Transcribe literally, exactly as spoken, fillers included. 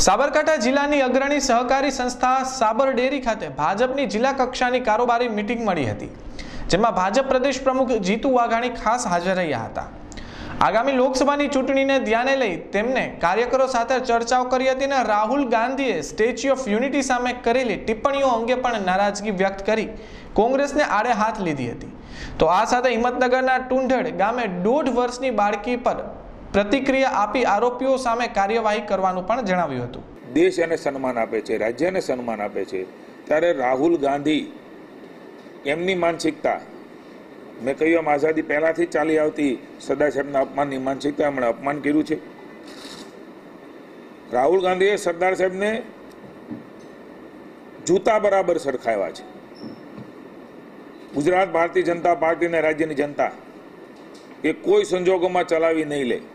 સાબરકાંઠા જિલ્લાની અગ્રણી સહકારી સંસ્થા સાબર ડેરી ખાતે ભાજપની જિલ્લા કક્ષાની કારોબારી મીટિંગ મળી હતી, જેમાં ભાજપ પ્રદેશ પ્રમુખ જીતુ વાઘાણી ખાસ હાજર રહ્યા હતા। આગામી લોકસભાની ચૂંટણીને ધ્યાને લઈ તેમને કાર્યકરો સાથે ચર્ચાઓ કરી હતી અને રાહુલ ગાંધીએ સ્ટેચ્યુ ઓફ યુનિટી સામે કરેલી ટિપ્પણીઓ અંગે પણ નારાજગી વ્યક્ત કરી કોંગ્રેસને આડે હાથ લીધી હતી। તો આ સાથે હિંમતનગરના ટુંઢેડ ગામે દોઢ વર્ષની બાળકી પર प्रतिक्रिया आपी आरोपीओ सामे कार्यवाही करवानुं पण जणाव्युं हतुं। देश एने सन्मान आपे छे, राज्यने सन्मान आपे छे, त्यारे राहुल गांधी एमनी मानसिकता मैं कह्युं एम आजादी पहेलाथी चाली आवती सरदार साहेबना अपमाननी मानसिकता एमणे अपमान कर्युं छे। राहुल गांधीए सरदार साहेबने जूता बराबर सरखाव्या छे। गुजरात भारतीय जनता पार्टी ने राज्यनी जनता ए कोई संजोगों में चलावी नहीं ले।